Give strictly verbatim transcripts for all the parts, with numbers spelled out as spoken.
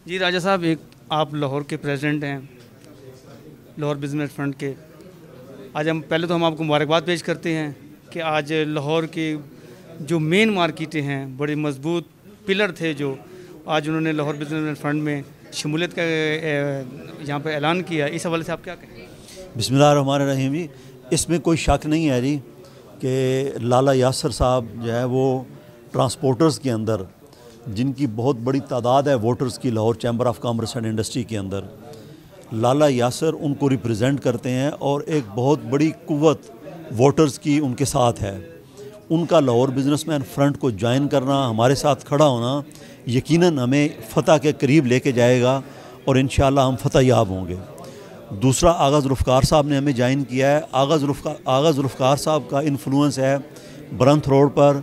جی راجہ صاحب، ایک آپ لاہور کے پریزیڈنٹ ہیں، لاہور بزنس فرنٹ کے. آج ہم پہلے تو ہم آپ کو مبارکباد پیش کرتے ہیں کہ آج لاہور کی جو مین مارکیٹیں ہیں، بڑے مضبوط پلر تھے جو آج انہوں نے لاہور بزنس فرنٹ میں شمولیت کا یہاں پہ اعلان کیا. اس حوالے سے آپ کیا کہیں؟ بسم اللہ الرحمن الرحیم. جی اس میں کوئی شک نہیں ہے جی کہ لالا یاسر صاحب جو ہے وہ ٹرانسپورٹرز کے اندر، جن کی بہت بڑی تعداد ہے ووٹرز کی Lahore chamber of commerce and industry کے اندر، لالا یاسر ان کو ریپرزینٹ کرتے ہیں اور ایک بہت بڑی قوت ووٹرز کی ان کے ساتھ ہے. ان کا لاہور بزنس مین فرنٹ کو جوائن کرنا، ہمارے ساتھ کھڑا ہونا یقیناً ہمیں فتح کے قریب لے کے جائے گا اور انشاءاللہ ہم فتح یاب ہوں گے. دوسرا، آغا ذوالفقار صاحب نے ہمیں جوائن کیا ہے. آغا ذوالفقار آغا ذوالفقار صاحب کا انفلوئنس ہے برنتھ روڈ پر،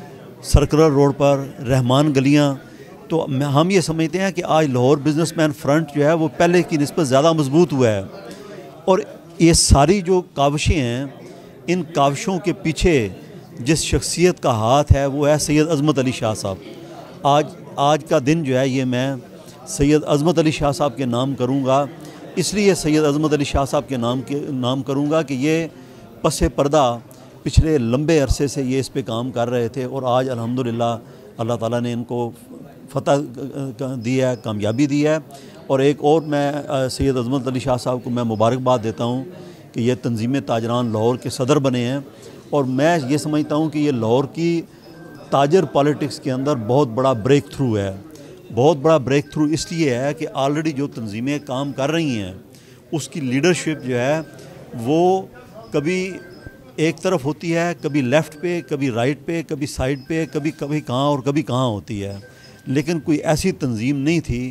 سرکلر روڈ پر، رحمان گلیاں. تو ہم یہ سمجھتے ہیں کہ آج لاہور بزنس مین فرنٹ جو ہے وہ پہلے کی نسبت زیادہ مضبوط ہوا ہے. اور یہ ساری جو کاوشیں ہیں، ان کاوشوں کے پیچھے جس شخصیت کا ہاتھ ہے وہ ہے سید عظمت علی شاہ صاحب. آج آج کا دن جو ہے یہ میں سید عظمت علی شاہ صاحب کے نام کروں گا. اس لیے سید عظمت علی شاہ صاحب کے نام کے نام کروں گا کہ یہ پس پردہ پچھلے لمبے عرصے سے یہ اس پہ کام کر رہے تھے اور آج الحمدللہ اللہ تعالیٰ نے ان کو فتح دیا ہے، کامیابی دی ہے. اور ایک اور میں سید عظمت علی شاہ صاحب کو میں مبارکباد دیتا ہوں کہ یہ تنظیم تاجران لاہور کے صدر بنے ہیں. اور میں یہ سمجھتا ہوں کہ یہ لاہور کی تاجر پالیٹکس کے اندر بہت بڑا بریک تھرو ہے. بہت بڑا بریک تھرو اس لیے ہے کہ آلریڈی جو تنظیمیں کام کر رہی ہیں اس کی لیڈرشپ جو ہے وہ کبھی ایک طرف ہوتی ہے، کبھی لیفٹ پہ، کبھی رائٹ پہ، کبھی سائڈ پہ، کبھی کبھی کہاں اور کبھی کہاں ہوتی ہے. لیکن کوئی ایسی تنظیم نہیں تھی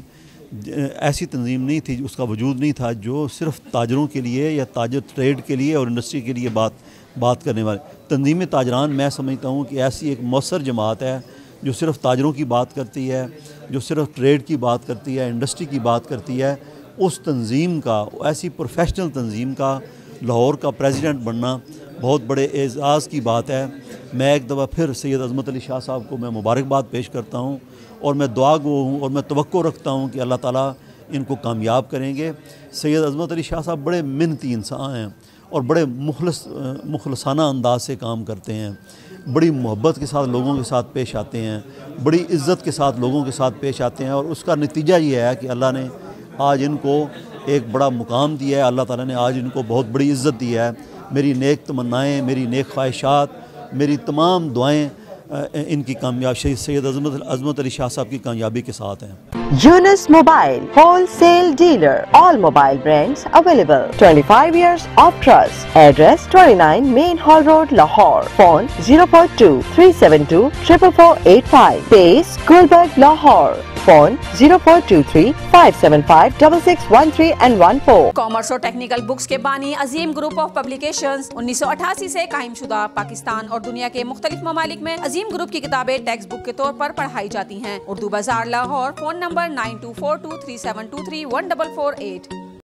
ایسی تنظیم نہیں تھی اس کا وجود نہیں تھا جو صرف تاجروں کے لیے یا تاجر ٹریڈ کے لیے اور انڈسٹری کے لیے بات بات کرنے والے. تنظیم تاجران میں سمجھتا ہوں کہ ایسی ایک مؤثر جماعت ہے جو صرف تاجروں کی بات کرتی ہے، جو صرف ٹریڈ کی بات کرتی ہے، انڈسٹری کی بات کرتی ہے. اس تنظیم کا، ایسی پروفیشنل تنظیم کا لاہور کا پریزیڈنٹ بننا بہت بڑے اعزاز کی بات ہے. میں ایک دفعہ پھر سید عظمت علی شاہ صاحب کو میں مبارکباد پیش کرتا ہوں اور میں دعا گو ہوں اور میں توقع رکھتا ہوں کہ اللہ تعالیٰ ان کو کامیاب کریں گے. سید عظمت علی شاہ صاحب بڑے محنتی انسان ہیں اور بڑے مخلص مخلصانہ انداز سے کام کرتے ہیں. بڑی محبت کے ساتھ لوگوں کے ساتھ پیش آتے ہیں، بڑی عزت کے ساتھ لوگوں کے ساتھ پیش آتے ہیں. اور اس کا نتیجہ یہ ہے کہ اللہ نے آج ان کو ایک بڑا مقام دیا ہے. اللہ تعالیٰ نے آج ان کو بہت بڑی عزت دی ہے. میری نیک تمنائیں، میری نیک خواہشات، میری تمام دعائیں ان کی کامیابی، سید عظمت عظمت علی شاہ صاحب کی کامیابی کے ساتھ ہیں. Yunus Mobile, wholesale dealer, all mobile brands available. twenty-five years of trust. Address twenty-nine Main Hall Road, Lahore. Phone zero four two three seven two four four four eight five. Base Gulberg, Lahore. Phone zero four two three five seven five six six one three and one four. Commerce اور technical books کے بانی Azeem group of publications انیس سو اٹھاسی سے قائم شدہ، پاکستان اور دنیا کے مختلف ممالک میں عظیم گروپ کی کتابیں ٹیکسٹ بک کے طور پر پڑھائی جاتی ہیں. Urdu Bazaar, Lahore. Phone number nine two four two three seven two three one double four at.